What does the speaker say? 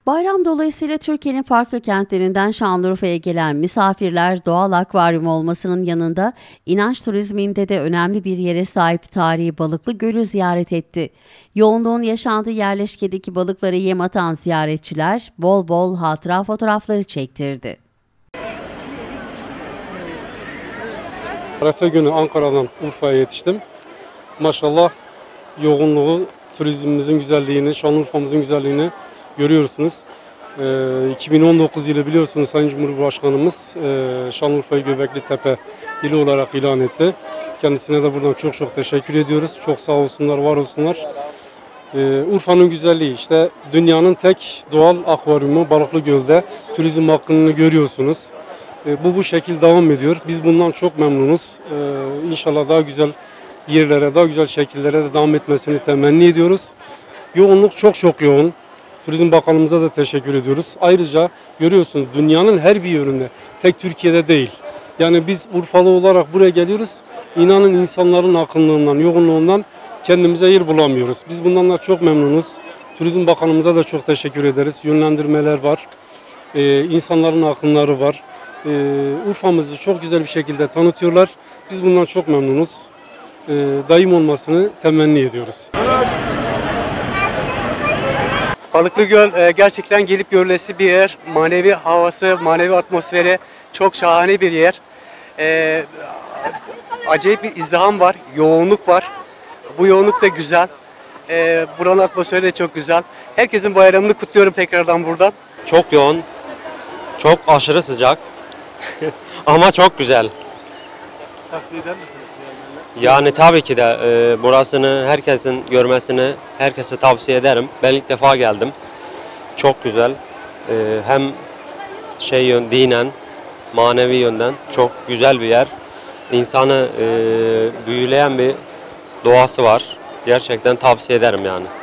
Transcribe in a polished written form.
Bayram dolayısıyla Türkiye'nin farklı kentlerinden Şanlıurfa'ya gelen misafirler doğal akvaryum olmasının yanında inanç turizminde de önemli bir yere sahip tarihi Balıklı Gölü ziyaret etti. Yoğunluğun yaşandığı yerleşkedeki balıklara yem atan ziyaretçiler bol bol hatıra fotoğrafları çektirdi. Arefe günü Ankara'dan Urfa'ya yetiştim. Maşallah yoğunluğu, turizmimizin güzelliğini, Şanlıurfa'mızın güzelliğini görüyorsunuz. 2019 yılı biliyorsunuz Sayın Cumhurbaşkanımız Şanlıurfa'yı Göbeklitepe ili olarak ilan etti. Kendisine de buradan çok çok teşekkür ediyoruz. Çok sağ olsunlar, var olsunlar. Urfa'nın güzelliği işte dünyanın tek doğal akvaryumu Balıklı Göl'de turizm hakkını görüyorsunuz. Bu şekilde devam ediyor. Biz bundan çok memnunuz. İnşallah daha güzel yerlere, daha güzel şekillere de devam etmesini temenni ediyoruz. Yoğunluk çok yoğun. Turizm Bakanımıza da teşekkür ediyoruz. Ayrıca görüyorsunuz dünyanın her bir yönünde, tek Türkiye'de değil. Yani biz Urfalı olarak buraya geliyoruz. İnanın insanların akınlığından, yoğunluğundan kendimize yer bulamıyoruz. Biz bundan da çok memnunuz. Turizm Bakanımıza da çok teşekkür ederiz. Yönlendirmeler var. İnsanların akınları var. Urfa'mızı çok güzel bir şekilde tanıtıyorlar. Biz bundan çok memnunuz. Daim olmasını temenni ediyoruz. Balıklı Göl gerçekten gelip görülesi bir yer. Manevi havası, manevi atmosferi çok şahane bir yer. Acayip bir izdiham var, yoğunluk var. Bu yoğunluk da güzel. Buranın atmosferi de çok güzel. Herkesin bayramını kutluyorum tekrardan buradan. Çok yoğun, çok aşırı sıcak ama çok güzel. Tavsiye eder misiniz? Yani tabii ki de burasını herkesin görmesini herkese tavsiye ederim. Ben ilk defa geldim. Çok güzel. Hem dinen, manevi yönden çok güzel bir yer. İnsanı büyüleyen bir doğası var. Gerçekten tavsiye ederim yani.